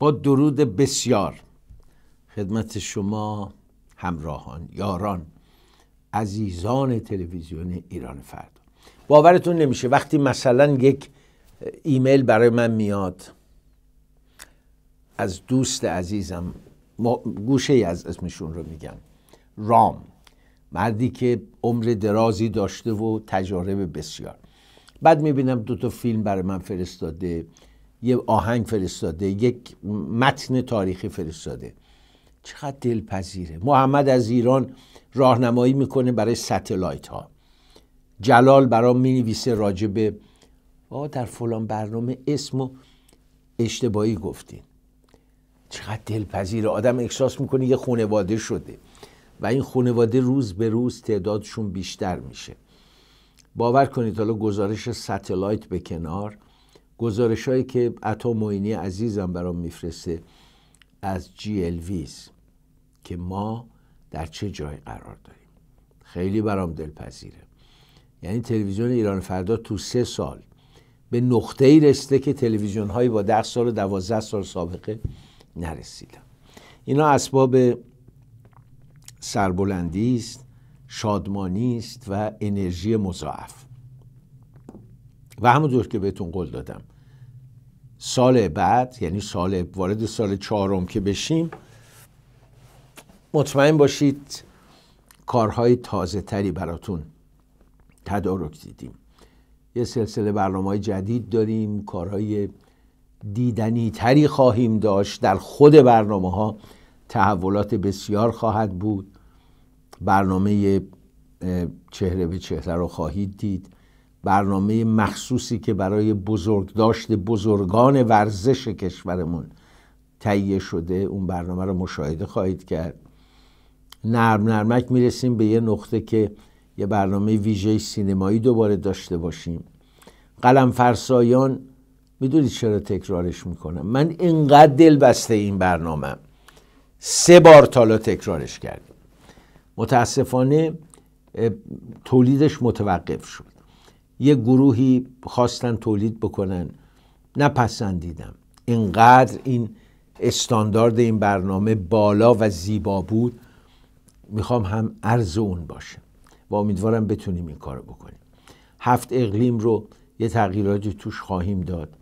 با درود بسیار خدمت شما همراهان، یاران، عزیزان تلویزیون ایران فردا. باورتون نمیشه وقتی مثلا یک ایمیل برای من میاد از دوست عزیزم، گوشه ای از اسمشون رو میگم، رام، مردی که عمر درازی داشته و تجارب بسیار، بعد میبینم 2 فیلم برای من فرستاده، یه آهنگ فرستاده، یک متن تاریخی فرستاده. چقدر دلپذیره. محمد از ایران راهنمایی میکنه برای ستلایت ها. جلال برام مینویسه راجبه در فلان برنامه اسمو اشتباهی گفتین. چقدر دلپذیره. آدم احساس میکنه یه خانواده شده و این خانواده روز به روز تعدادشون بیشتر میشه. باور کنید، حالا گزارش ستلایت به کنار، گزارش هایی که عطا معینی عزیزم برام میفرسته از GLVs که ما در چه جای قرار داریم، خیلی برام دلپذیره. یعنی تلویزیون ایران فردا تو 3 سال به نقطه‌ای رسیده که تلویزیون هایی با 10 سال و 12 سال سابقه نرسیدن. اینا اسباب سربلندی است، شادمانی است و انرژی مضاعف. و همونطور که بهتون قول دادم، سال بعد، یعنی وارد سال 4 که بشیم، مطمئن باشید کارهای تازه تری براتون تدارک دیدیم. یه سلسله برنامه‌های جدید داریم، کارهای دیدنی تری خواهیم داشت. در خود برنامه‌ها تحولات بسیار خواهد بود. برنامه چهره به چهره رو خواهید دید. برنامه مخصوصی که برای بزرگداشت بزرگان ورزش کشورمون تهیه شده، اون برنامه رو مشاهده خواهید کرد. نرم نرمک میرسیم به یه نقطه که یه برنامه ویژه سینمایی دوباره داشته باشیم. قلم فرسایان، میدونید چرا تکرارش میکنم؟ من اینقدر دل بسته این برنامه 3 بار تالا تکرارش کردیم. متاسفانه تولیدش متوقف شد. یه گروهی خواستن تولید بکنن، نپسندیدم. اینقدر این استاندارد این برنامه بالا و زیبا بود، میخوام هم عرض اون باشه و امیدوارم بتونیم این کارو بکنیم. 7 اقلیم رو یه تغییراتی توش خواهیم داد.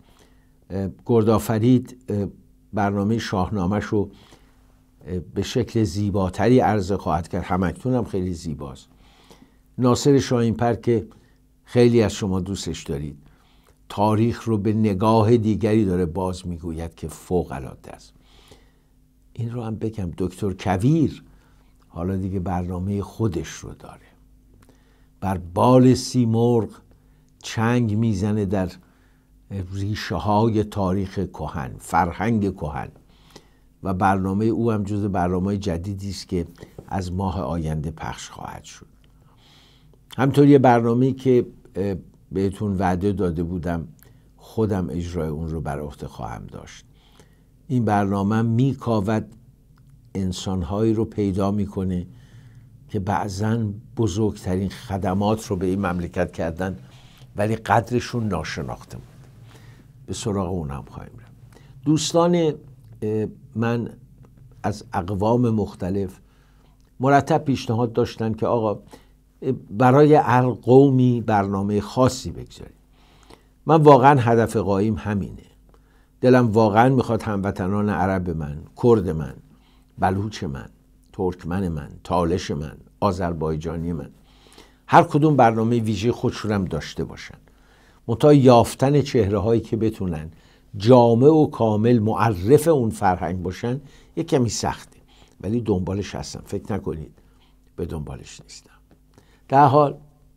گردآفرید برنامه شاهنامه‌ش رو به شکل زیباتری عرضه خواهد کرد. همکنون هم خیلی زیباست. ناصر شاهین‌پر که خیلی از شما دوستش دارید، تاریخ رو به نگاه دیگری داره باز میگوید که فوق‌العاده است. این رو هم بگم، دکتر کویر حالا دیگه برنامه خودش رو داره. بر بال سیمرغ چنگ میزنه در ریشه های تاریخ کهن، فرهنگ کهن، و برنامه او هم جز برنامه جدیدی است که از ماه آینده پخش خواهد شد. همطور یه برنامه‌ای که بهتون وعده داده بودم، خودم اجرای اون رو بر عهده خواهم داشت. این برنامه میکاود انسان‌هایی رو پیدا میکنه که بعضاً بزرگترین خدمات رو به این مملکت کردن ولی قدرشون ناشناخته بود. به سراغ اونم خواهیم رفت. دوستان من از اقوام مختلف مرتب پیشنهاد داشتن که آقا برای هر قومی برنامه خاصی بگذاریم. من واقعا هدف قایم همینه. دلم واقعا میخواد هموطنان عرب من، کرد من، بلوچ من، ترکمن من، تالش من، آذربایجانی من، هر کدوم برنامه ویژه خودشونم داشته باشن. منتها یافتن چهره هایی که بتونن جامع و کامل معرف اون فرهنگ باشن یک کمی سخته، ولی دنبالش هستم. فکر نکنید به دنبالش نیستم. در حال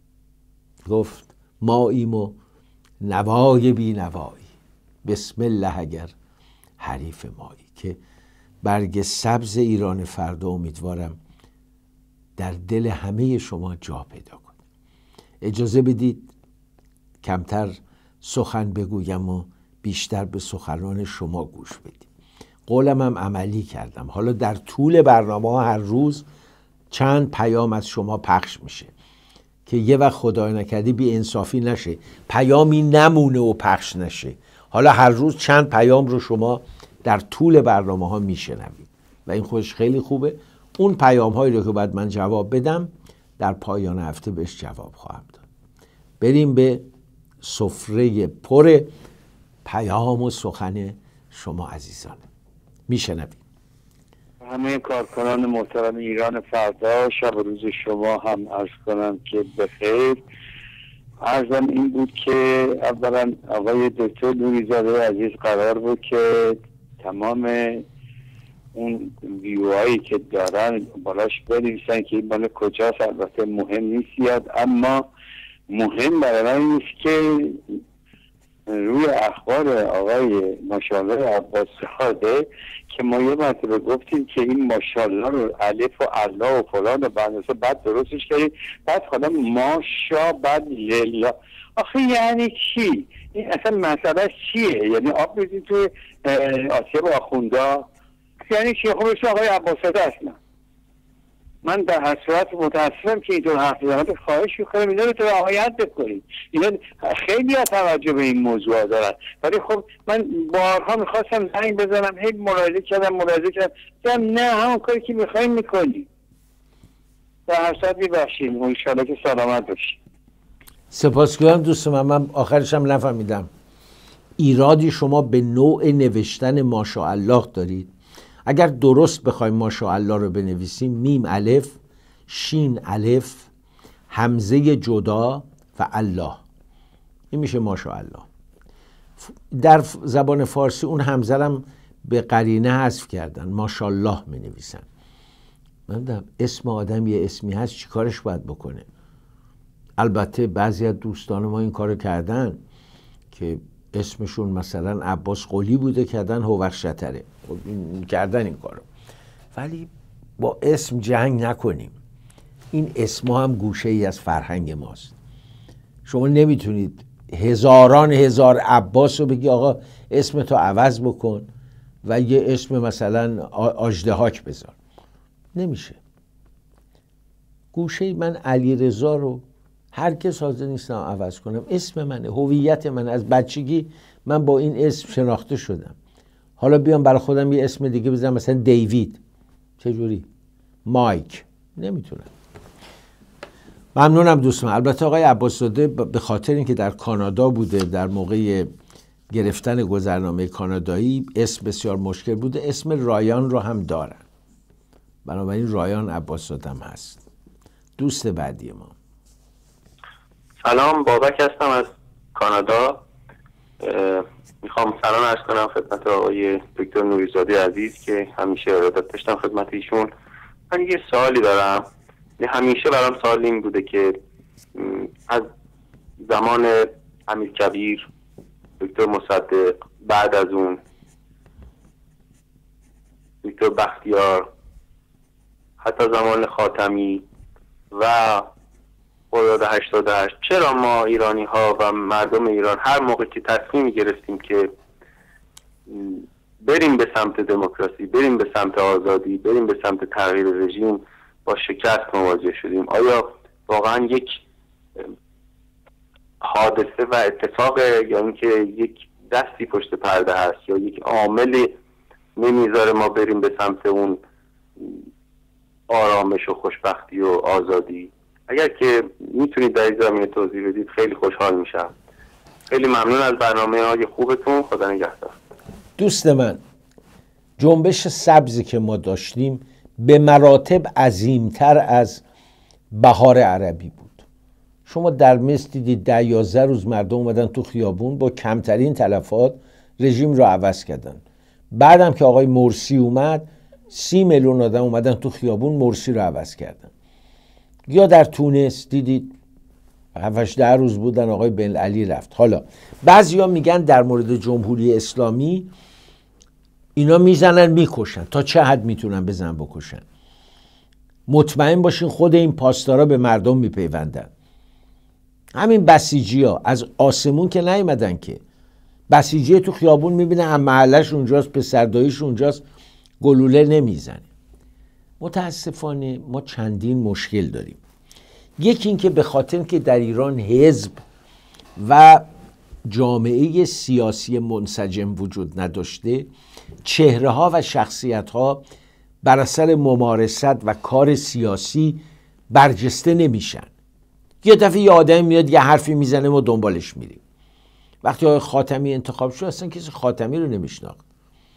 گفت ماییم و نوای بی نوایی، بسم الله اگر حریف مایی، که برگ سبز ایران فردا امیدوارم در دل همه شما جا پیدا کنه. اجازه بدید کمتر سخن بگویم و بیشتر به سخنان شما گوش بدیم. قولم هم عملی کردم. حالا در طول برنامه ها هر روز چند پیام از شما پخش میشه که یه وقت خدای نکرده بی انصافی نشه، پیامی نمونه و پخش نشه. حالا هر روز چند پیام رو شما در طول برنامه ها میشنوید و این خودش خیلی خوبه. اون پیام هایی رو که باید من جواب بدم در پایان هفته بهش جواب خواهم داد. بریم به سفره پر پیام و سخن شما عزیزان. میشنوید. همه کارکنان محترم ایران فردا، شب و روز شما هم عرض کنم که بخیر. عرضم این بود که اولا آقای دکتر نوری‌زاده عزیز قرار بود که تمام اون ویوهایی که دارن بالاش بنویسن که این مال کجاست. البته مهم نیست یاد، اما مهم برای من نیست که روی اخبار آقای ماشاءالله عباس زاده که ما یه مرتبه گفتیم که این ماشاءالله رو الف و الله و فلان و بعد درستش کردیم، بعد حالا ماشا بعد لله. آخه یعنی چی؟ این اصلا مسئله چیه؟ یعنی آب میزین توی آسیاب آخوندا؟ یعنی چی؟ خب بشه آقای عباس زاده اصلا من در هر صورت متاسفم که اینطور حرف زدم. خواهش میکنم اینا رو تو رعایت بکنید. اینا خیلی توجه به این موضوع دارن، ولی خب من بارها میخواستم زنگ بزنم، هی ملاحظه کردم نه همون کاری که میخوایم میکنیم. در هر صورت میبخشیم و انشاءالله که سلامت باشیم. سپاسگزارم دوست من آخرش هم نفهمیدم ایرادی شما به نوع نوشتن ماشاءالله دارید. اگر درست بخوایم ماشاءالله رو بنویسیم میم الف، شین الف، همزه جدا و الله، این میشه ماشاءالله. در زبان فارسی اون همزه هم به قرینه حذف کردن، ماشاءالله می نویسن. من اسم آدم یه اسمی هست چی کارش باید بکنه؟ البته بعضی از دوستان ما این کارو کردن که اسمشون مثلا عباس قلی بوده کردن هوخشتره، کردن این کارو. ولی با اسم جنگ نکنیم. این اسم هم گوشه ای از فرهنگ ماست. شما نمیتونید هزاران هزار عباس رو بگی آقا اسم تو عوض بکن و یه اسم مثلا اژدهاک بذار. نمیشه. گوشه من علیرضا رو هرگز حاضر نیستم عوض کنم. اسم منه، هویت من، از بچگی من با این اسم شناخته شدم. حالا بیام برای خودم یه اسم دیگه بزنم، مثلا دیوید، چجوری؟ مایک، نمیتونم. ممنونم دوستان. البته آقای عباس زاده به خاطر اینکه در کانادا بوده در موقع گرفتن گذرنامه کانادایی اسم بسیار مشکل بوده، اسم رایان رو هم دارن، بنابراین رایان عباس زاده هم هست. دوست بعدی ما. سلام، بابک هستم از کانادا. میخوام سلام عرض کنم خدمت آقای دکتر نوری‌زاده عزیز که همیشه ارادت داشتم خدمت ایشون. من یه سوالی دارم. همیشه برام سوال این بوده که از زمان امیرکبیر، دکتر مصدق، بعد از اون دکتر بختیار، حتی زمان خاتمی و خرداد 88، چرا ما ایرانی ها و مردم ایران هر موقع که تصمیم گرفتیم که بریم به سمت دموکراسی، بریم به سمت آزادی، بریم به سمت تغییر رژیم، با شکست مواجه شدیم؟ آیا واقعا یک حادثه و اتفاق یا اینکه یک دستی پشت پرده هست یا یک عامل نمیذاره ما بریم به سمت اون آرامش و خوشبختی و آزادی؟ اگر که میتونید در این زمینه توضیح بدید خیلی خوشحال میشم. خیلی ممنون از برنامه‌های خوبتون. خدا نگهدار. دوست من، جنبش سبزی که ما داشتیم به مراتب عظیمتر از بهار عربی بود. شما در مصر دیدید 10-11 روز مردم اومدن تو خیابون با کمترین تلفات رژیم رو عوض کردن. بعدم که آقای مرسی اومد 30 میلیون آدم اومدن تو خیابون مرسی رو عوض کردن. یا در تونس دیدید 7-8 روز بودن آقای بن علی رفت. حالا بعضیا میگن در مورد جمهوری اسلامی اینا میزنن میکشن. تا چه حد میتونن بزنن بکشن؟ مطمئن باشین خود این پاسدارا به مردم میپیوندن. همین بسیجی ها از آسمون که نیومدن که. بسیجی تو خیابون میبینه هم محلش اونجاست، پسرداییش اونجاست، گلوله نمیزنه. متاسفانه ما چندین مشکل داریم. یکی این که به خاطر که در ایران حزب و جامعه سیاسی منسجم وجود نداشته، چهره ها و شخصیت ها بر اثر ممارست و کار سیاسی برجسته نمیشن. یه دفعه یه آدمی میاد یه حرفی میزنه ما دنبالش میریم. وقتی آقای خاتمی انتخاب شد اصلا کسی خاتمی رو نمیشناخت.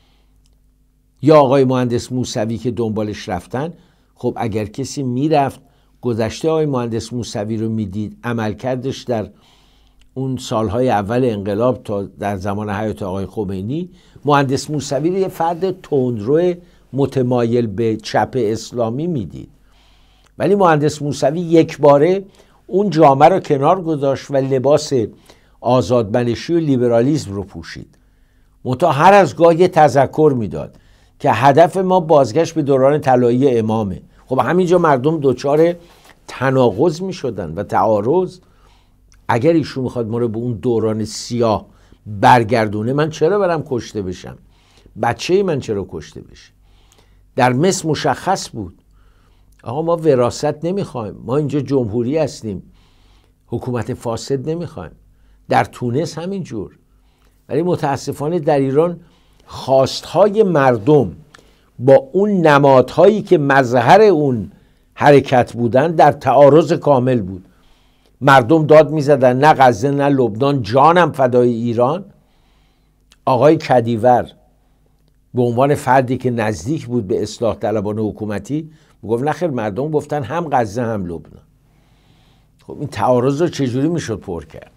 یا آقای مهندس موسوی که دنبالش رفتن، خب اگر کسی میرفت گذشته آقای مهندس موسوی رو میدید، عملکردش در اون سالهای اول انقلاب تا در زمان حیات آقای خمینی، مهندس موسوی رو یه فرد تندرو متمایل به چپ اسلامی میدید. ولی مهندس موسوی یک باره اون جامعه رو کنار گذاشت و لباس آزادمنشی و لیبرالیسم رو پوشید. منتها هر از گاه یه تذکر میداد که هدف ما بازگشت به دوران طلایی امامه. خب همینجا مردم دچار تناقض میشدن و تعارض. اگر ایشون میخواد ما رو به اون دوران سیاه برگردونه، من چرا برم کشته بشم؟ بچه من چرا کشته بشه؟ در مصر مشخص بود آقا ما وراثت نمیخوایم، ما اینجا جمهوری هستیم، حکومت فاسد نمیخوایم. در تونس همینجور. ولی متاسفانه در ایران خواستهای مردم با اون نمادهایی که مظهر اون حرکت بودن در تعارض کامل بود. مردم داد میزدن نه غزه نه لبنان، جانم فدای ایران. آقای کدیور به عنوان فردی که نزدیک بود به اصلاح طلبان حکومتی گفت نخیر، مردم گفتن هم غزه هم لبنان. خب این تعارض رو چجوری میشد پر کرد؟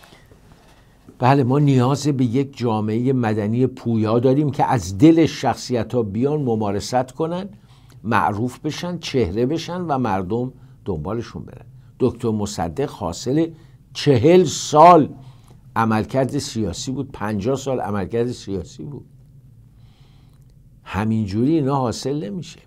بله، ما نیاز به یک جامعه مدنی پویا داریم که از دل شخصیت ها بیان، ممارست کنن، معروف بشن، چهره بشن و مردم دنبالشون برن. دکتر مصدق حاصل 40 سال عملکرد سیاسی بود، 50 سال عملکرد سیاسی بود. همینجوری اینا حاصل نمیشه.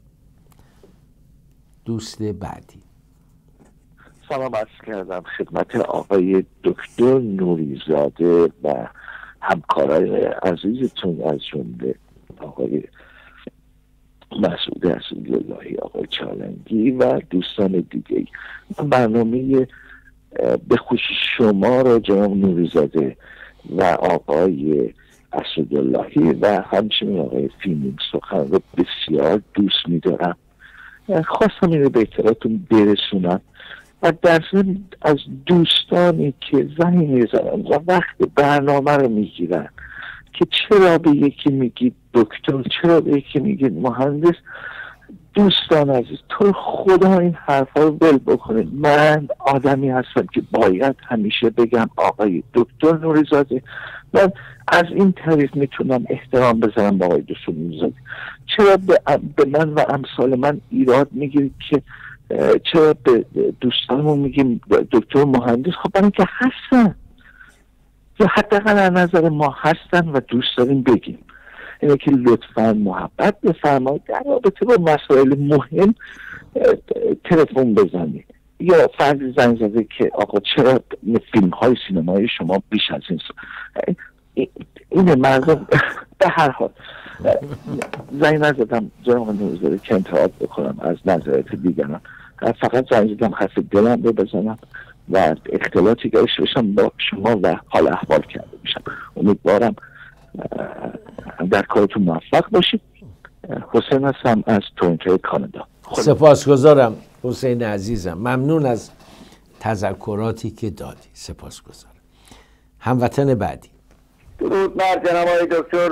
دوست بعدی. سلام عرض کردم خدمت آقای دکتر نوریزاده و همکارای عزیزتون از جمله آقای مسعود رسول‌اللهی، آقای چالنگی و دوستان دیگه. برنامه به خصوص شما را جناب نوریزاده و آقای اسداللهی و همچنین آقای فیلم سخن رو بسیار دوست می‌دارم. خواستم این رو به اطلاعتون برسونم و در ضمن از دوستانی که زنگ میزنن و وقت برنامه رو میگیرن که چرا به یکی میگید دکتر، چرا به یکی میگید مهندس، دوستان عزیز تو خدا این حرفا رو ول بکنید. من آدمی هستم که باید همیشه بگم آقای دکتر نوریزاده. من از این طریق میتونم احترام بذارم با آقای دکتر نوریزاده. چرا به من و امثال من ایراد میگیرید که چرا به دوستانمون میگیم دکتر مهندس؟ خب برای که هستن، یا حداقل از نظر ما هستن و دوست داریم بگیم. اینه که لطفاً محبت بفرمایید در رابطه با مسائل مهم تلفن بزنید. یا فردی زنگ زده که آقا چرا فیلم های سینمایی شما بیش از این اینه مردم. به هر حال زنگ نزدم جناب نوریزاده که انتقاد بکنم از نظرات دیگران، فقط زنگ زدم حرف دلم رو بزنم و اختلاطی داشته باشم با شما و حال احوال کرده باشم. امیدوارم در کارتون موفق باشید. حسین هستم از تورنتو کانادا. سپاسگزارم حسین عزیزم، ممنون از تذکراتی که دادی، سپاسگزارم. هموطن بعدی. درود بر جناب آقای دکتر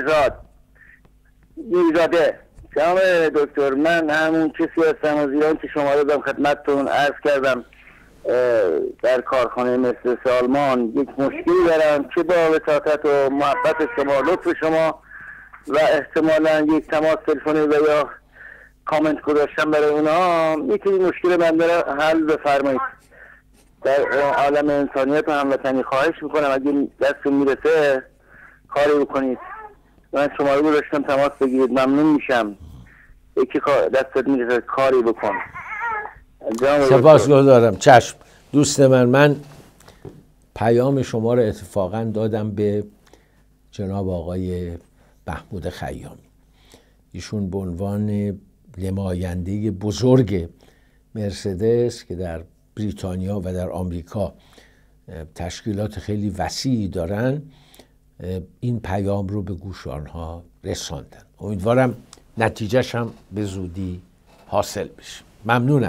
نوریزاده. جناب دکتر، من همون کسی هستم از ایران که شما رو دادم خدمتتون عرض کردم. در کارخانه مثل سالمان یک مشکلی دارم که با وساطت و محبت شما، لطف شما و احتمالا یک تماس تلفنی و یا کامنت گذاشتم برای اونا، یکی مشکل من داره حل بفرمایید. در عالم انسانیت و هموطنی خواهش میکنم اگه دستون میرسه کاری بکنید. من شما رو گذاشتم تماس بگیرید، ممنون میشم. یکی دستت میرسه کاری بکن. سپاسگزارم. چشم دوست من پیام شما رو اتفاقا دادم به جناب آقای محمود خیامی. ایشون به عنوان نماینده بزرگ مرسدس که در بریتانیا و در آمریکا تشکیلات خیلی وسیعی دارن این پیام رو به گوش آنها رساندن. امیدوارم نتیجهش هم به زودی حاصل بشه. ممنونم.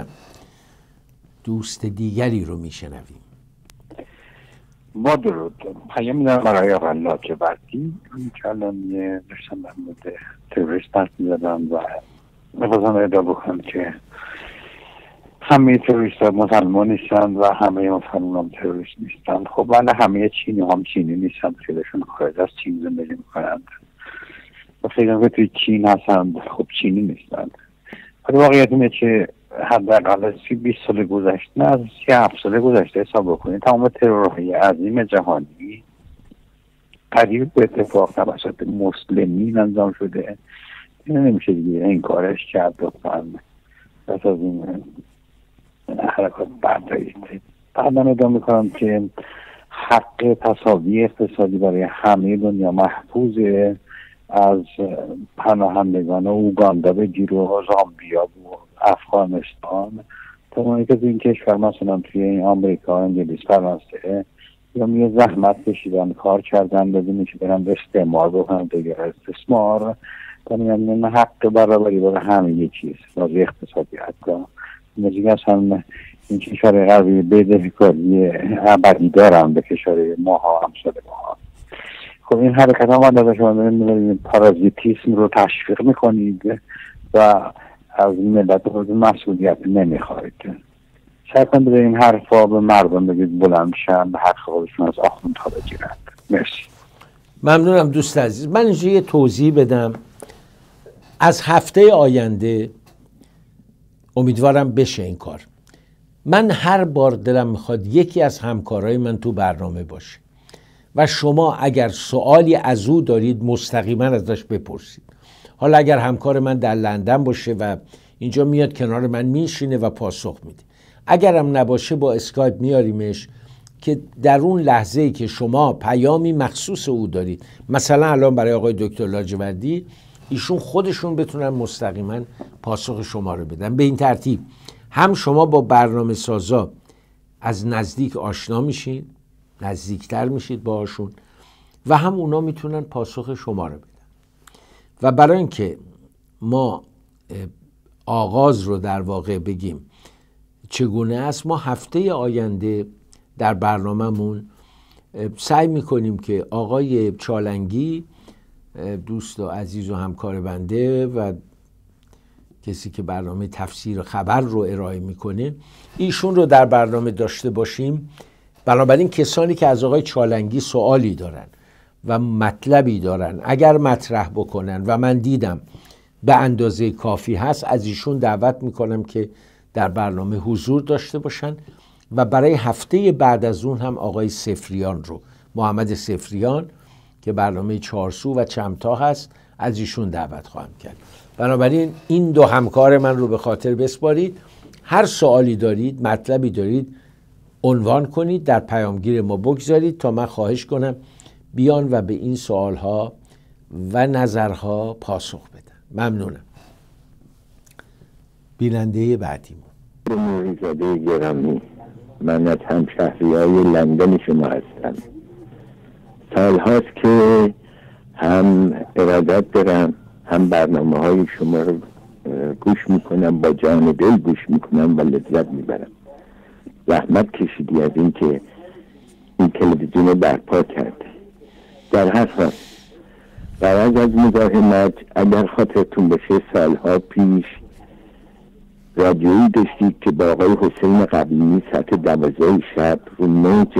دوست دیگری رو میشنویم. با درود. پیام دارم برای آقای لاجوردی. این کلمه داشتم در مورد تروریست حرف می‌زدم و می‌خواستم ادعا بکنم که همه تروریست ها مسلمان نیستن و همه مسلمان تروریست نیستن. خب من همه چینی هم چینی نیستن، خیلیشون خارج از چین زندگی میکنند و خیلی هم که توی چین هستند خب چینی نیستن. ولی واقعیت اینه که حداقل 20 سال گذشته، نه از 37 سال گذشته حساب بکنید، تمام ترورهای عظیم جهانی قریب به اتفاق توسط مسلمین انجام شده. این نمیشه دیگه این کارش کرد. لطفاً پس از این حرکات بردارید. بعد من ادعا میکنم که حق تصاوی اقتصادی برای همه دنیا محفوظه، از پناهندگان اوگاندا بگیر و زامبیا و افغانستان تا اونایی که این کشور مثلا توی آمریکا، انگلیس، فرانسه یا یه زحمت کشیدن کار کردن بدونی که برن استعمار بکنن دیگر استثمار. یعنی حق برابری برای همه یه چیز بازی اقتصادی. حتی نزدیک اصلا این کشور غربی بدهکاری ابدی دارن به کشور ماها، همسال ماها. خب این حرکت ها من شما دارید پارازیتیسم رو تشویق میکنید و از ملت خود مسئولیت نمیخواید. سعی کنید به این حرفا به مردم بگید بلند شن، به حق خودشون از آخوندها بگیرند. مرسی. ممنونم دوست عزیز. من اینجا یه توضیح بدم. از هفته آینده امیدوارم بشه این کار. من هر بار دلم میخواد یکی از همکارای من تو برنامه باشه و شما اگر سوالی از او دارید مستقیما ازش بپرسید. حالا اگر همکار من در لندن باشه و اینجا میاد کنار من میشینه و پاسخ میده، اگرم نباشه با اسکایپ میاریمش که در اون لحظه‌ای که شما پیامی مخصوص او دارید، مثلا الان برای آقای دکتر لاجوردی، ایشون خودشون بتونن مستقیما پاسخ شما رو بدن. به این ترتیب هم شما با برنامه سازا از نزدیک آشنا میشین، نزدیکتر میشید باهاشون و هم اونا میتونن پاسخ شما رو بدن. و برای اینکه ما آغاز رو در واقع بگیم چگونه است، ما هفته آینده در برنامه‌مون سعی میکنیم که آقای چالنگی، دوست و عزیز و همکار بنده و کسی که برنامه تفسیر خبر رو ارائه میکنه، ایشون رو در برنامه داشته باشیم. بنابراین کسانی که از آقای چالنگی سوالی دارن و مطلبی دارن اگر مطرح بکنن و من دیدم به اندازه کافی هست، از ایشون دعوت میکنم که در برنامه حضور داشته باشن. و برای هفته بعد از اون هم آقای سفریان رو، محمد سفریان که برنامه چارسو و چمتا هست، از ایشون دعوت خواهم کرد. بنابراین این دو همکار من رو به خاطر بسپارید. هر سوالی دارید، مطلبی دارید، عنوان کنید، در پیامگیر ما بگذارید تا من خواهش کنم بیان و به این سوالها و نظرها پاسخ بدن. ممنونم. بیننده بعدیمون نوریزاده گرامی، من از همشهری‌های لندن شما هستم. سال هاست که هم ارادت دارم، هم برنامه های شما رو گوش میکنم، با جان و دل گوش میکنم و لذت میبرم. زحمت کشیدی از این که این تلویزیون رو برپا کرده. در هر حال برای از مزاحمت، اگر خاطرتون باشه سالها پیش رادیویی داشتید که با آقای حسین قبیلی ساعت 12 شب رو موج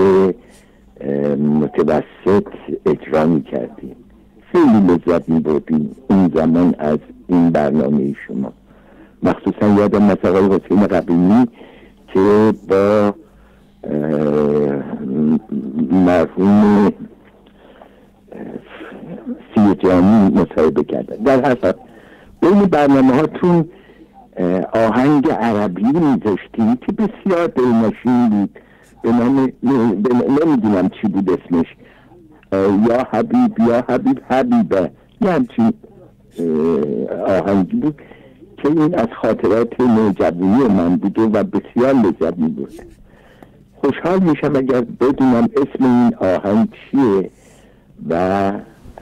متوسط اجرا می‌کردیم. خیلی لذت می‌بردیم اون زمان از این برنامه شما. مخصوصا یادم از آقای حسین قبیلی که با مرحوم سیجانی مصاحبه کردن. در هر حال این برنامه هاتون آهنگ عربی میذاشتیم که بسیار دلنشین بود، به نام نمیدونم چی بود اسمش، یا حبیب یا حبیب حبیبه، یه همچین آهنگی بود که این از خاطرات نوجوانی من بود و بسیار لذت میبرد. خوشحال میشم اگر بدونم اسم این آهنگ چیه و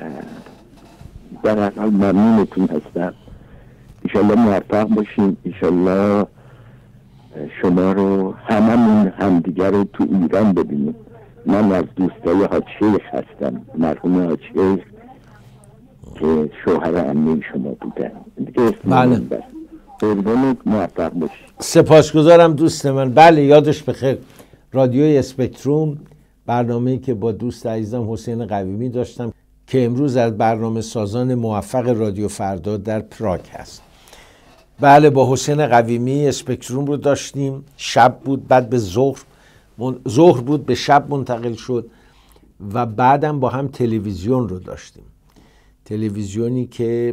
در حال ممنونتون هستم. ایشالله موفق باشین، ایشالله شما رو هممون همدیگر رو تو ایران ببینیم. من از دوستای حاج شیخ هستم، مرحوم حاج شیخ که شوهر عمه شما بودن. بله. قربونت، موفق باشی. سپاسگزارم دوست من. بله یادش بخیر، رادیوی اسپکتروم، برنامه‌ای که با دوست عزیزم حسین قویمی داشتم که امروز از برنامه سازان موفق رادیو فردا در پراگ هست. بله با حسین قویمی اسپکتروم رو داشتیم. شب بود، بعد به ظهر بود، به شب منتقل شد و بعدم با هم تلویزیون رو داشتیم. تلویزیونی که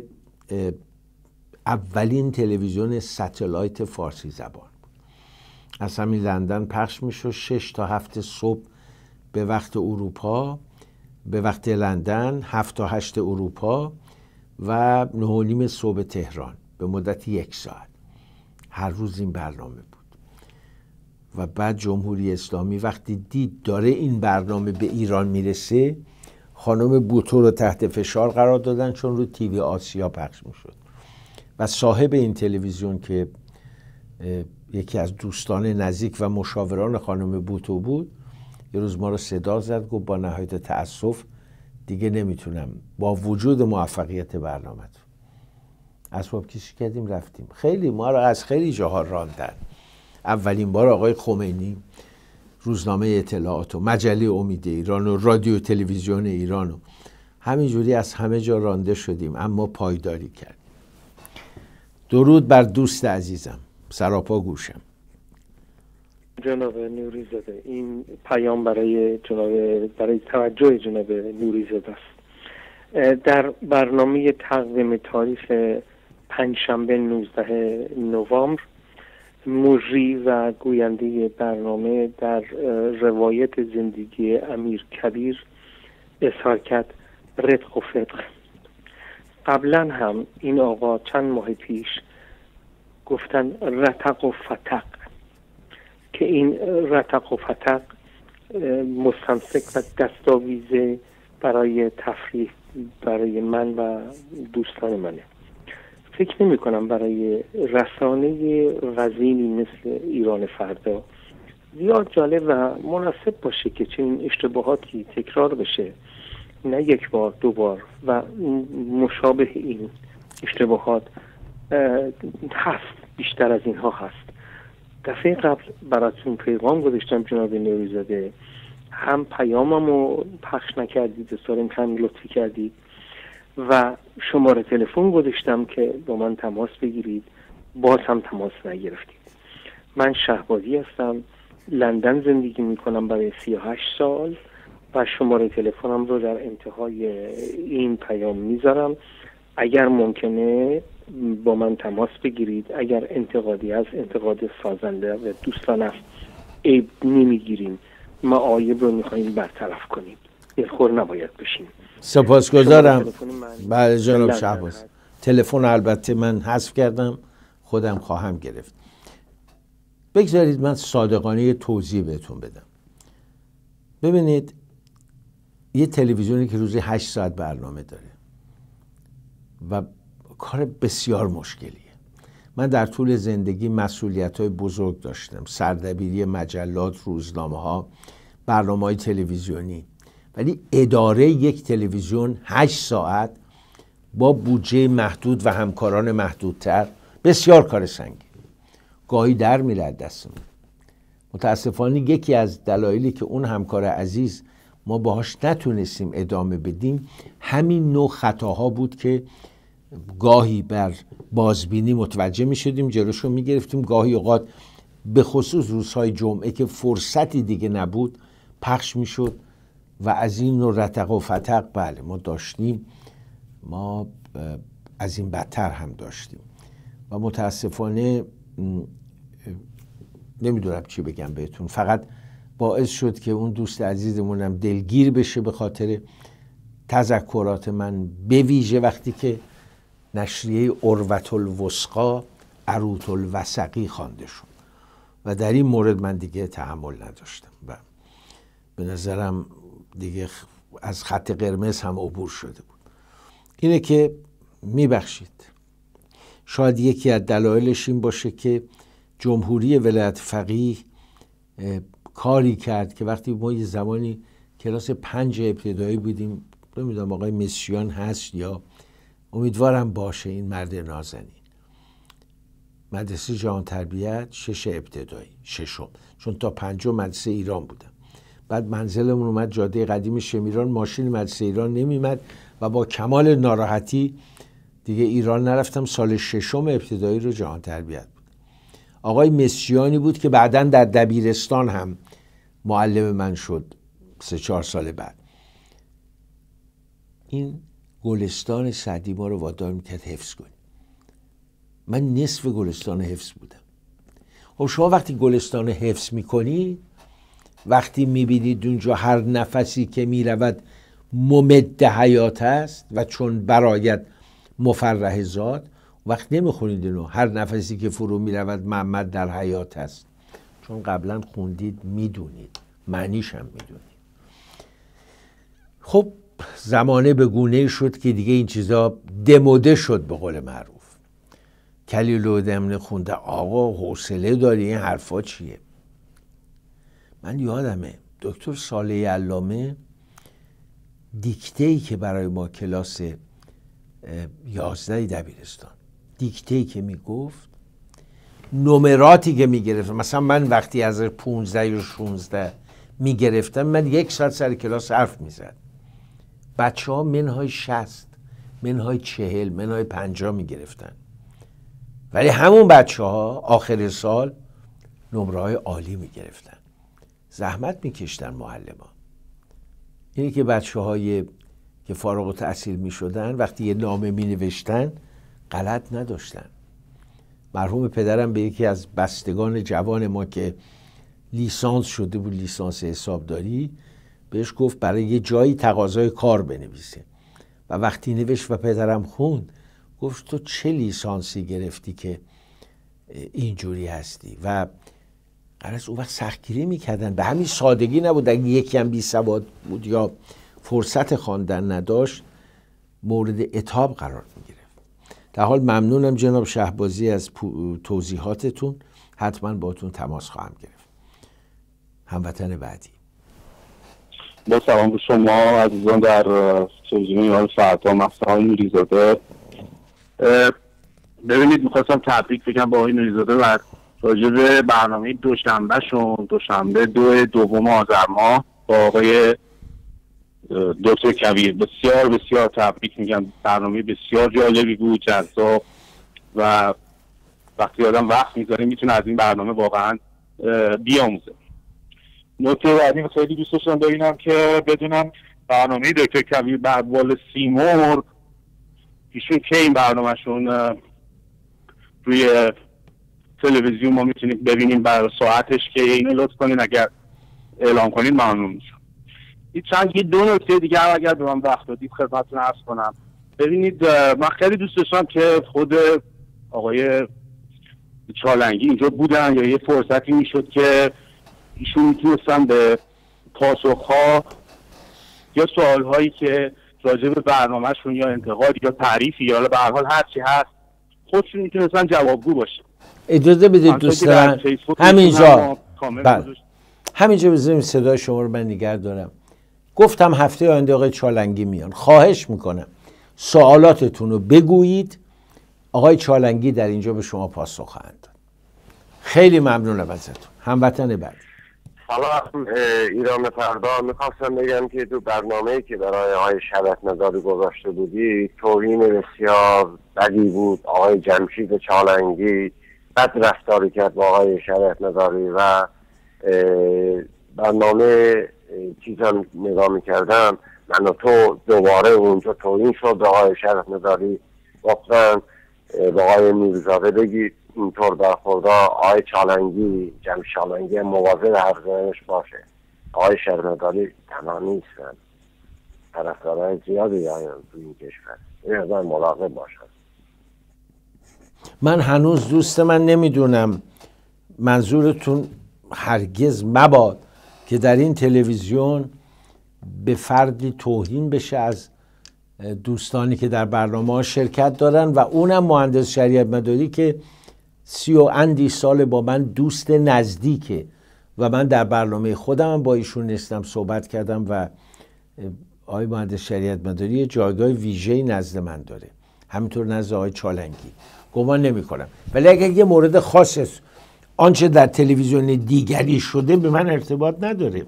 اولین تلویزیون ستلایت فارسی زبان بود. از همین لندن پخش میشد 6 تا 7 صبح به وقت اروپا، به وقت لندن 7 تا 8 اروپا و 9:30 صبح تهران به مدت 1 ساعت. هر روز این برنامه بود. و بعد جمهوری اسلامی وقتی دید داره این برنامه به ایران میرسه، خانم بوتو رو تحت فشار قرار دادن چون رو تیوی آسیا پخش میشد و صاحب این تلویزیون که یکی از دوستان نزدیک و مشاوران خانم بوتو بود، یه روز ما رو صدا زد، گفت با نهایت تأسف دیگه نمیتونم با وجود موفقیت برنامه اسباب کشی کردیم رفتیم. خیلی ما رو از خیلی جاها راندن. اولین بار آقای خمینی روزنامه اطلاعات و مجله امید ایران و رادیو تلویزیون ایران و همینجوری از همه جا رانده شدیم، اما پایداری کردیم. درود بر دوست عزیزم، سراپا گوشم. جناب نوری زاده، این پیام برای توجه جناب نوری زاده است. در برنامه تقویم تاریخ پنجشنبه 19 نوامبر مجری و گوینده برنامه در روایت زندگی امیر کبیر اظهار کرد رتق و فتق. قبلا هم این آقا چند ماه پیش گفتن رتق و فتق که این رتق و فتق مستمسک و دستاویزه برای تفریح برای من و دوستان منه. فکر نمی کنم برای رسانه وزینی مثل ایران فردا زیاد جالب و مناسب باشه که چنین اشتباهاتی تکرار بشه، نه یک بار 2 بار و مشابه این اشتباهات هست، بیشتر از اینها هست. دفعه قبل براتون پیغام گذاشتم جناب نوریزاده، هم پیاممو پخش نکردید، بسیار کم لطفی کردید و شماره تلفن گذاشتم که با من تماس بگیرید، باز هم تماس نگرفتید. من شهبازی هستم، لندن زندگی میکنم برای 38 سال و شماره تلفنم رو در انتهای این پیام میذارم. اگر ممکنه با من تماس بگیرید. اگر انتقادی از انتقاد سازنده و دوستان است، عیب نمیگیریم، معایب رو میخواییم برطرف کنیم، دلخور نباید بشیم. سپاسگزارم. بله جناب شهباز، تلفن البته من حذف کردم، خودم خواهم گرفت. بگذارید من صادقانه توضیح بهتون بدم. ببینید یه تلویزیونی که روزی 8 ساعت برنامه داره و کار بسیار مشکلیه. من در طول زندگی مسئولیت‌های بزرگ داشتم، سردبیری مجلات، روزنامه‌ها، برنامه‌های تلویزیونی، ولی اداره یک تلویزیون 8 ساعت با بودجه محدود و همکاران محدودتر بسیار کار سنگین، گاهی در میره دستمون. متاسفانه یکی از دلایلی که اون همکار عزیز ما باهاش نتونستیم ادامه بدیم همین نوع خطاها بود که گاهی بر بازبینی متوجه می شدیم، جلوشو می گرفتیم، گاهی اوقات به خصوص روزهای جمعه که فرصتی دیگه نبود پخش می شد و از این نوع رتق و فتق بله ما داشتیم، ما از این بدتر هم داشتیم و متاسفانه نمیدونم چی بگم بهتون، فقط باعث شد که اون دوست عزیزمونم دلگیر بشه به خاطر تذکرات من، به ویژه وقتی که نشریه عروة الوثقی عروة الوثقی خوانده شد و در این مورد من دیگه تحمل نداشتم و به نظرم دیگه از خط قرمز هم عبور شده بود. اینه که میبخشید، شاید یکی از دلایلش این باشه که جمهوری ولایت فقیه کاری کرد که وقتی ما یه زمانی کلاس 5 ابتدایی بودیم، نمیدونم آقای مسیان هست یا امیدوارم باشه، این مرد نازنین، مدرسه جهان تربیت 6 ابتدایی، 6م، چون تا 5 مدرسه ایران بودم. بعد منزلمون اومد جاده قدیم شمیران، ماشین مدرسه ایران نمیمد و با کمال ناراحتی دیگه ایران نرفتم. سال 6 ابتدایی رو جهان تربیت بود. آقای مسیانی بود که بعداً در دبیرستان هم معلم من شد 3-4 سال بعد. این گلستان سعدی ما رو وادار میکرد حفظ کنیم. من نصف گلستان حفظ بودم. خب شما وقتی گلستان حفظ میکنی، وقتی میبینید اونجا هر نفسی که میرود ممد حیات است و چون برایت مفرح زاد، وقت نمیخونید اینو هر نفسی که فرو میرود محمد در حیات است، چون قبلا خوندید میدونید، معنیش هم میدونید. خب زمانه به گونه شد که دیگه این چیزا دموده شد به قول معروف. کلیل دمنه خونده آقا حوصله داری، این حرفا چیه؟ من یادمه دکتر صالح علامه دیکته‌ای که برای ما کلاس 11 دبیرستان، دیکته‌ای که میگفت، نمراتی که میگرفت، مثلا من وقتی از 15 یا 16 میگرفتم، من 1 ساعت سر کلاس حرف میزد. بچه ها منهای 60، منهای 40، منهای 50 میگرفتن، ولی همون بچه ها آخر سال نمره های عالی میگرفتن. زحمت میکشتن معلم ها. اینه که بچه های که فارغ التحصیل میشدن وقتی یه نامه مینوشتن غلط نداشتن. مرحوم پدرم به یکی از بستگان جوان ما که لیسانس شده بود، لیسانس حسابداری، بهش گفت برای یه جایی تقاضای کار بنویسه و وقتی نوشت و پدرم خوند، گفت تو چه لیسانسی گرفتی که اینجوری هستی؟ و قرص اون وقت سختگیری میکردن. به همین سادگی نبود، اگه یکی هم بی سواد بود یا فرصت خواندن نداشت مورد عتاب قرار میگرفت. در حال ممنونم جناب شهبازی از توضیحاتتون، حتما باتون تماس خواهم گرفت. هموطن بعدی. با سلام به شما عزیزان در تلویزیون ایران فردا، مصطفی نوری‌زاده. ببینید میخواستم تبریک بگم با آقای نوری‌زاده و راجع به برنامه دوشنبه 2 آذر ماه با آقای دکتر کویر بسیار بسیار تبریک میگم. برنامه بسیار جالبی بود، جذاب، و وقتی آدم وقت میذاره میتونه از این برنامه واقعا بیاموزه. نکته بعدی خیلی دوست داشتم ببینم که بدونم برنامه دکتر کویر بقبال سیمرغ، ایشون که این برنامهشون روی تلویزیون ما میتونیم ببینیم برای ساعتش، که اینو لطف کنین اگر اعلام کنین ممنون میشم. یه 2 نکته دیگه اگر به من وقت دادید خدمتتون عرض کنم. ببینید من خیلی دوست داشتم که خود آقای چالنگی اینجا بودن، یا یه فرصتی میشد که ایشون میتونستن به پاسخها یا سوالهایی که راجع به برنامهشون یا انتقادی یا تعریفی یا به هر حال هر چی هست خودشون میتونستن جوابگو باشن. اجازه بدید دوستان همینجا بذاریم صدای شما رو من نگه دارم. گفتم هفته آینده آقای چالنگی میان. خواهش میکنم سوالاتتون رو بگویید، آقای چالنگی در اینجا به شما پاسخ خواهند داد. خیلی ممنونم ازتون. هموطن بعد. سلام ایران فردا. میخواستم بگم که تو برنامه‌ای که برای آقای شرف نزاری گذاشته بودی توهین بسیار بدی بود. آقای جمشید چالنگی بد رفتاری کرد با آقای شرف نزاری و برنامه چیزا نگاه میکردم من و تو دوباره اونجا توهین شد به آقای شرف نزاری. گفتن با آقای نوری‌زاده بگید اینطور برخوردا آقای چالنگی جمشید چالنگی مواظب حرفش باشه. آقای شرف نزاری تنها نیستن، طرفدارای زیادی دارن تو این کشور، این از من مراقب باشن. من هنوز دوست من نمیدونم منظورتون هرگز مباد که در این تلویزیون به فردی توهین بشه از دوستانی که در برنامه ها شرکت دارن و اونم مهندس شریعت مداری که 30 و اندی سال با من دوست نزدیکه و من در برنامه خودم با ایشون نشستم صحبت کردم و آقای مهندس شریعت مداری جایگاه ویژه‌ای نزد من داره، همینطور نزد آقای چالنگی، گمان نمی کنم. ولی اگر یه مورد خاص است آنچه در تلویزیون دیگری شده به من ارتباط نداره،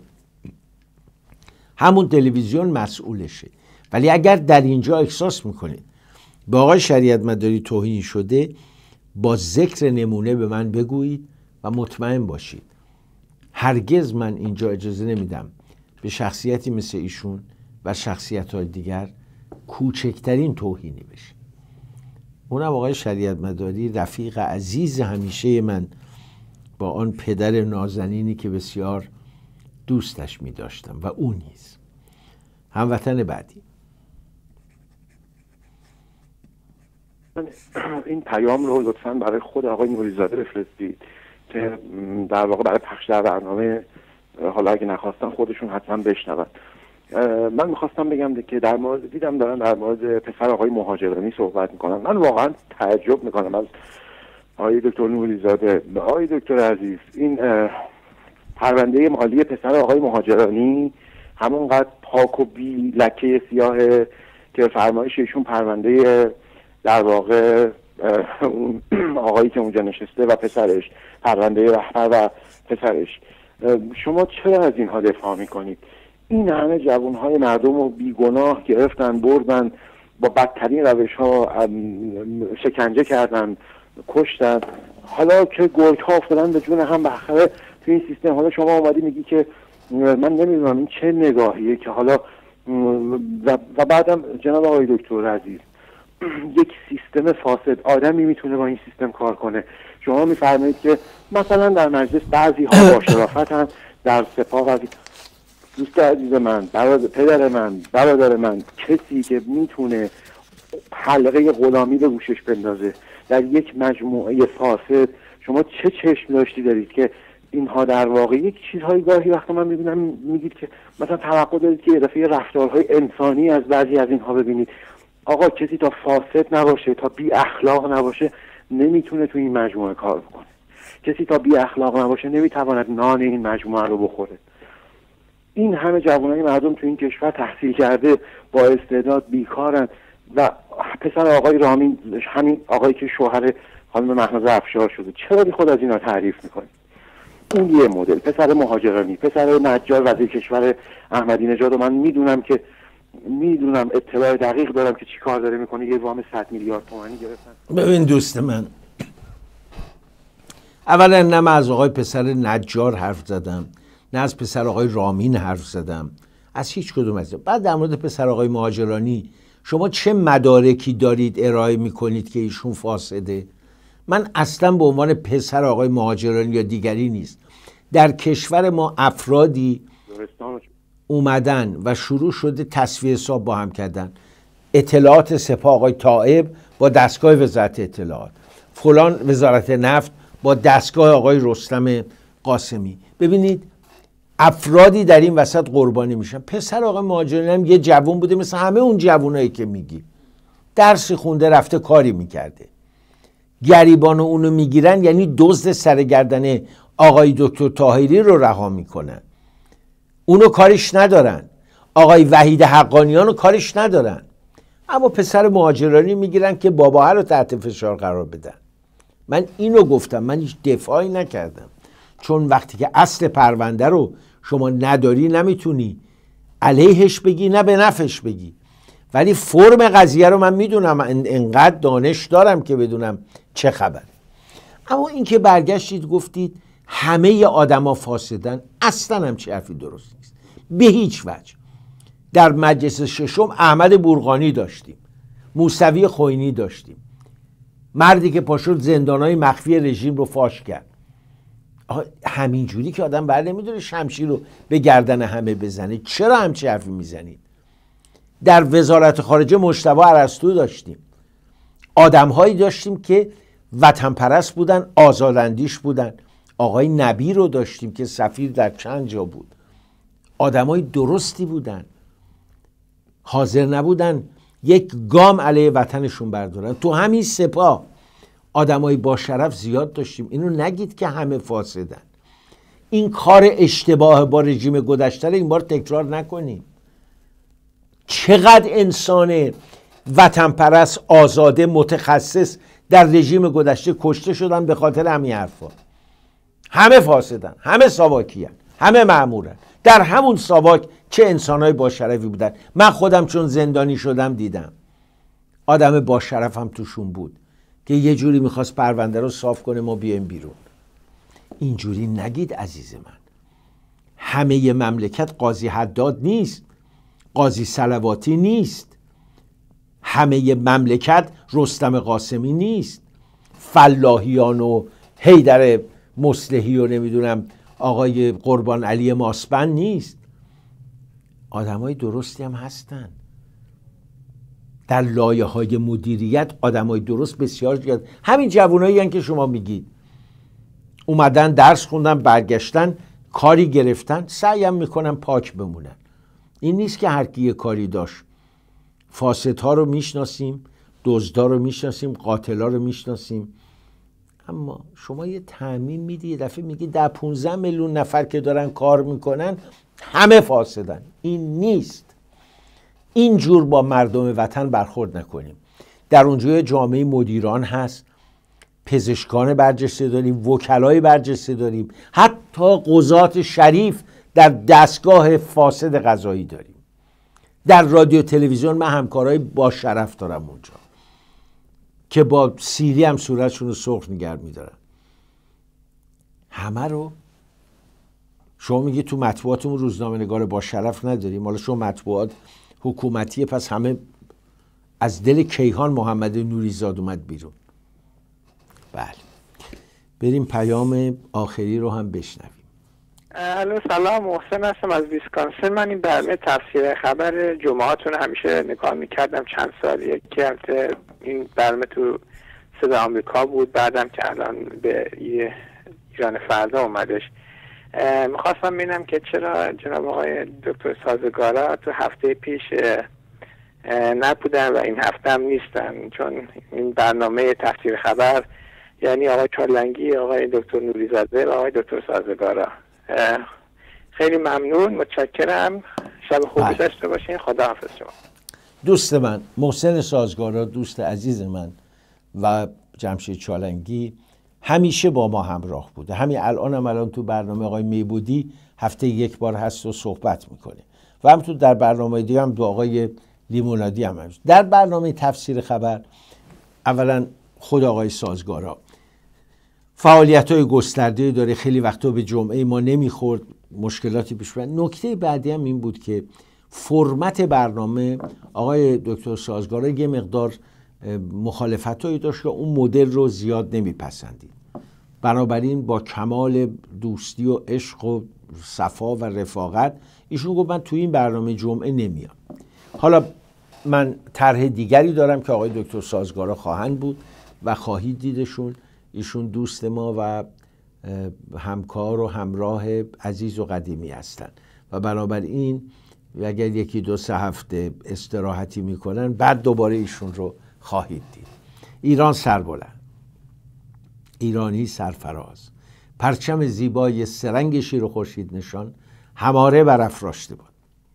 همون تلویزیون مسئولشه. ولی اگر در اینجا احساس میکنید به آقای شریعت مداری توهین شده، با ذکر نمونه به من بگویید و مطمئن باشید هرگز من اینجا اجازه نمیدم به شخصیتی مثل ایشون و شخصیت‌های دیگر کوچکترین توهینی بشه. اونم آقای شریعت مداری رفیق عزیز همیشه من با آن پدر نازنینی که بسیار دوستش می داشتم و او نیز. هموطن بعدی. این پیام رو لطفاً برای خود آقای نوریزاده بفرستید که در واقع برای پخش در برنامه، حالا اگه نخواستن خودشون حتما بشنون. من میخواستم بگم که در مورد دیدم دارن در مورد پسر آقای مهاجرانی صحبت میکنن. من واقعا تعجب میکنم از آقای دکتر نوریزاده. آقای دکتر عزیز، این پرونده مالی پسر آقای مهاجرانی همونقدر پاک و بی لکه سیاه که فرمایش ایشون پرونده در واقع اون آقایی که اونجا نشسته و پسرش، پرونده رهبر و پسرش. شما چرا از اینها دفاع میکنید؟ این همه جوانهای مردم رو بیگناه گرفتن، بردن، با بدترین روش ها شکنجه کردن، کشتن. حالا که گرگ ها افتادن به جون هم بالاخره تو این سیستم. حالا شما اومدی میگی که من نمیدونم این چه نگاهیه که حالا و بعدم جناب آقای دکتر عزیز، یک سیستم فاسد، آدمی میتونه با این سیستم کار کنه؟ شما میفرمایید که مثلا در مجلس بعضی ها با شرافتن، در سپاه و دوست عزیز من، پدر من، برادر من، کسی که میتونه حلقه غلامی به گوشش بندازه در یک مجموعه فاسد، شما چه چشم داشتی دارید که اینها در واقع یک چیزهایی گاهی وقتا من میبینم میگید که مثلا توقع دارید که یه دفعه رفتارهای انسانی از بعضی از اینها ببینید. آقا کسی تا فاسد نباشه، تا بی اخلاق نباشه، نمیتونه تو این مجموعه کار بکنه. کسی تا بی اخلاق نباشه نمیتواند نان این مجموعه رو بخوره. این همه جوانای مردم تو این کشور تحصیل کرده، با استعداد، بیکارن و پسر آقای رامین، همین آقایی که شوهر خانم مهناز افشار شده، چرا بی خود از اینا تعریف میکنید؟ اون یه مدل. پسر مهاجرانی، پسر نجار وزیر کشور احمدی نژاد رو من میدونم اطلاع دقیق دارم که چی کار داره میکنه. یه وام 100 میلیارد تومانی گرفتن. ببین دوست من، اولا نه من از آقای پسر نجار حرف زدم، نه از پسر آقای رامین حرف زدم، از هیچ کدوم از. بعد در مورد پسر آقای مهاجرانی شما چه مدارکی دارید ارائه میکنید که ایشون فاسده؟ من اصلا به عنوان پسر آقای مهاجرانی یا دیگری نیست. در کشور ما افرادی اومدن و شروع شده تصفیه حساب با هم کردن. اطلاعات سپاه آقای طائب با دستگاه وزارت اطلاعات، فلان وزارت نفت با دستگاه آقای رستم قاسمی. ببینید افرادی در این وسط قربانی میشن. پسر آقای مهاجرانی هم یه جوون بوده مثل همه اون جوونایی که میگی، درسی خونده، رفته کاری میکرده. گریبان اونو میگیرن یعنی دزد سرگردن آقای دکتر طاهری رو رها میکنن، اونو کارش ندارن. آقای وحید حقانیان رو کارش ندارن، اما پسر مهاجرانی میگیرن که باباها رو تحت فشار قرار بدن. من اینو گفتم، من هیچ دفاعی نکردم، چون وقتی که اصل پرونده رو شما نداری نمیتونی علیهش بگی نه به نفعش بگی. ولی فرم قضیه رو من میدونم، انقدر دانش دارم که بدونم چه خبر. اما این که برگشتید گفتید همه آدما فاسدن، اصلا هم چه حرفی درست نیست به هیچ وجه. در مجلس ششم احمد بورقانی داشتیم، موسوی خوینی داشتیم، مردی که پاشد زندانهای مخفی رژیم رو فاش کرد. همینجوری که آدم بر نمیدونه شمشیر رو به گردن همه بزنه. چرا همچه حرفی میزنید؟ در وزارت خارجه مجتبی ارسطو داشتیم، آدمهایی داشتیم که وطن پرست بودن، آزاداندیش بودن، آقای نبی رو داشتیم که سفیر در چند جا بود. آدمای درستی بودن، حاضر نبودن یک گام علیه وطنشون بردارن. تو همین سپاه آدمای با شرف زیاد داشتیم. اینو نگید که همه فاسدن. این کار اشتباه با رژیم گذشته رو این بار تکرار نکنیم. چقدر انسان وطن پرست، آزاده، متخصص در رژیم گذشته کشته شدن به خاطر همین حرفا. همه فاسدن، همه ساواکیان، همه مأمورن. در همون ساواک چه انسانای با شرفی بودن. من خودم چون زندانی شدم دیدم آدم با شرف هم توشون بود که یه جوری میخواست پرونده رو صاف کنه ما بیایم بیرون. اینجوری نگید عزیز من. همه مملکت قاضی حداد نیست، قاضی صلواتی نیست، همه مملکت رستم قاسمی نیست، فلاحیان و حیدر مصلحی و نمیدونم آقای قربان علی ماسبند نیست. آدمای درستی هم هستن. در لایه‌های مدیریت آدمای درست بسیار زیاد. همین جوانایی هستن که شما میگید اومدن درس خوندن، برگشتن، کاری گرفتن، سعیم میکنن پاک بمونن. این نیست که هر کی یه کاری داشت. فاسدها رو میشناسیم، دزدا رو میشناسیم، قاتلا رو میشناسیم. اما شما یه تعمیم میدی، یه دفعه میگی 10-15 میلیون نفر که دارن کار میکنن همه فاسدن. این نیست. اینجور با مردم وطن برخورد نکنیم. در اونجا جامعه مدیران هست، پزشکان برجسته داریم، وکلای برجسته داریم، حتی قضات شریف در دستگاه فاسد قضایی داریم. در رادیو تلویزیون من همکارای با شرف دارم اونجا که با سیلی هم صورتشون رو سرخ نگه می‌دارن. همه رو شما میگی تو مطبوعاتمون روزنامه نگار با شرف نداریم. حالا شما مطبوعات حکومتیه، پس همه از دل کیهان محمد نوریزاد اومد بیرون. بله، بریم پیام آخری رو هم بشنویم. الو، سلام، محسن هستم از ویسکانسین. من این برنامه تفسیر خبر جمعهاتون همیشه نگاه میکردم چند سالیه که این برنامه تو صدا آمریکا بود، بعدم که الان به ایران فردا اومدش. میخواستم ببینم که چرا جناب آقای دکتر سازگارا تو هفته پیش نبودن و این هفته هم نیستن، چون این برنامه تفسیر خبر یعنی آقای چالنگی، آقای دکتر نوریزاده و آقای دکتر سازگارا. خیلی ممنون، متشکرم. شب خوبی داشته باشین. خداحافظ شما. دوست من محسن سازگارا، دوست عزیز من، و جمشید چالنگی همیشه با ما همراه بوده. همین الان تو برنامه آقای میبودی هفته یک بار هست و صحبت میکنه و همونطور در برنامه دیگه هم با آقای لیمونادی هم هست. در برنامه تفسیر خبر اولا خود آقای سازگارا فعالیت‌های گسترده داره، خیلی وقتا به جمعه ما نمیخورد، مشکلاتی پیش میاد. نکته بعدی هم این بود که فرمت برنامه آقای دکتر سازگارا یه مقدار مخالفتایی داشت که اون مدل رو زیاد نمیپسندید. بنابراین با کمال دوستی و عشق و صفا و رفاقت ایشون گفت من توی این برنامه جمعه نمیام. حالا من طرح دیگری دارم که آقای دکتر سازگارا خواهند بود و خواهید دیدشون. ایشون دوست ما و همکار و همراه عزیز و قدیمی هستن و بنابراین اگر 1-2 هفته استراحتی میکنن بعد دوباره ایشون رو خواهید دید. ایران سربلند، ایرانی سرفراز، پرچم زیبای سرنگ شیر و خورشید نشان هماره برافراشته باد.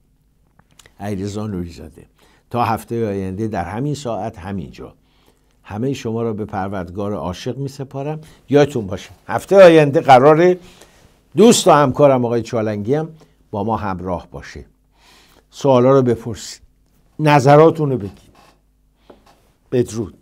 علیرضا نوریزاده. تا هفته آینده در همین ساعت همینجا همه شما را به پروردگار عاشق می سپارم. یادتون باشه هفته آینده قراره دوست و همکارم آقای چالنگی هم با ما همراه باشه. سوالا رو بپرسید، نظراتونو بگید. بدرود.